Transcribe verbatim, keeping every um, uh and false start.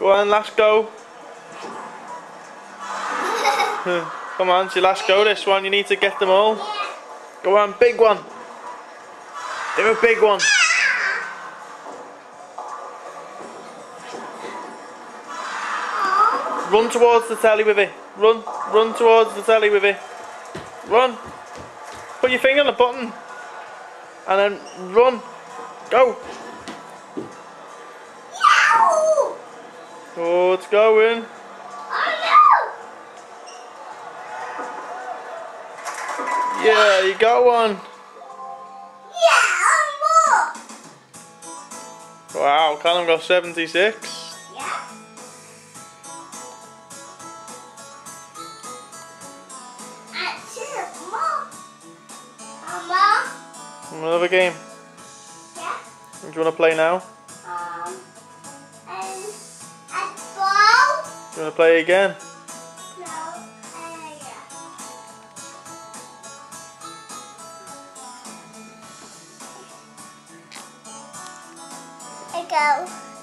Go on, last go. Come on, it's your last go this one. You need to get them all. Go on, big one. Do a big one. Run towards the telly with it. Run, run towards the telly with it. Run. Put your finger on the button. And then run. Go. Oh, it's going. Yeah, you got one. Wow, Callum got seventy-six. Another game. Yeah. Do you want to play now? Um, and a ball. Do you want to play again? No. Uh, yeah. I go.